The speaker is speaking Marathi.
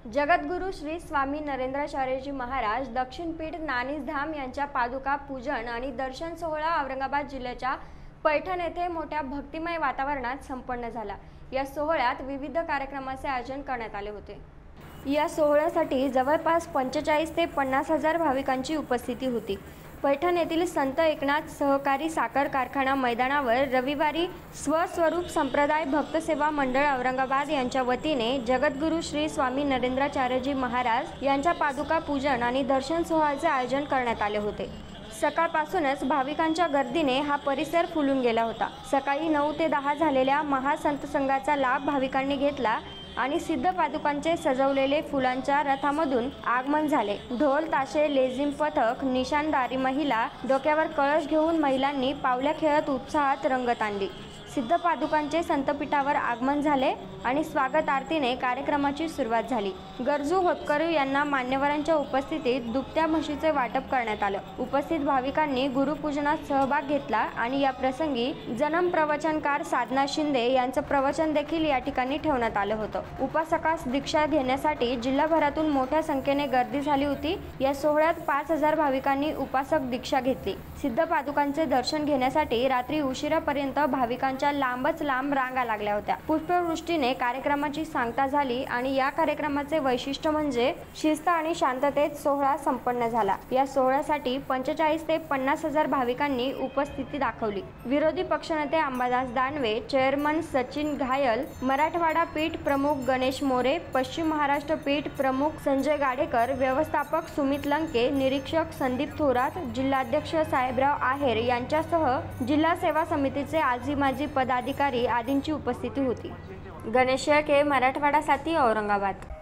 जगद्गुरु श्री स्वामी नरेंद्राचार्यजी महाराज दक्षिणपीठ नानीधाम यांच्या पादुका पूजन आणि दर्शन सोहळा औरंगाबाद जिल्ह्याच्या पैठण येथे मोठ्या भक्तिमय वातावरणात संपन्न झाला। या सोहळ्यात विविध कार्यक्रमांचे आयोजन करण्यात आले होते। या सोहळ्यासाठी जवळपास 45 ते 50 हजार भाविकांची उपस्थिती होती। पैठण येथील संत एकनाथ सहकारी साखर कारखाना मैदानावर रविवारी स्वस्वरूप संप्रदाय भक्त सेवा मंडळ औरंगाबाद यांच्या वतीने जगद्गुरु श्री स्वामी नरेंद्राचार्यजी महाराज यांच्या पादुका पूजन आणि दर्शन सोहळ्याचे आयोजन करण्यात आले होते। सकाळपासूनच भाविकांच्या गर्दीने हा परिसर फुलून गेला होता। सकाळी 9 ते 10 झालेल्या महासंत संघाचा लाभ भाविकांनी घेतला आणि सिद्ध पादुकांचे सजवलेले फुलांच्या रथामधून आगमन झाले। ढोल ताशे लेझिम पथक निशाणदारी महिला डोक्यावर कळश घेऊन महिलांनी पावल्या खेळत उत्साहात रंगत आणली। सिद्ध पादुकांचे संतपीठावर आगमन झाले आणि स्वागत आरतीने कार्यक्रमाची सुरुवात झाली। गरजू होतकरू यांना मान्यवरांच्या उपस्थितीत दुभत्या म्हशीचे वाटप करण्यात आलं। उपस्थित भाविकांनी गुरुपूजनात सहभाग घेतला आणि या प्रसंगी जन्म प्रवचनकार साधना शिंदे यांचं प्रवचन देखील या ठिकाणी ठेवण्यात आलं होतं। उपासकास दीक्षा घेण्यासाठी जिल्हाभरातून मोठ्या संख्येने गर्दी झाली होती। या सोहळ्यात 5000 भाविकांनी उपासक दीक्षा घेतली। सिद्ध पादुकांचे दर्शन घेण्यासाठी रात्री उशिरापर्यंत भाविकांच्या लांबच लांब रांगा लागल्या होत्या। पुष्पवृष्टीने कार्यक्रमाची सांगता झाली आणि या कार्यक्रमाचे वैशिष्ट्य म्हणजे शिस्त आणि शांततेत सोहळा संपन्न झाला। या सोहळ्यासाठी 45 ते 50 हजार भाविकांनी उपस्थिती दाखवली। विरोधी पक्षनेते अंबादास दानवे, चेअरमन सचिन घायल, मराठवाडा पीठ प्रमुख गणेश मोरे, पश्चिम महाराष्ट्र पीठ प्रमुख संजय गाडेकर, व्यवस्थापक सुमित लंके, निरीक्षक संदीप थोरात, जिल्हाध्यक्ष साहेबराव आहेर यांच्यासह जिल्हा सेवा समितीचे आजी माजी पदाधिकारी आदींची उपस्थिती होती। गणेश के मराठवाडा साथी औरंगाबाद।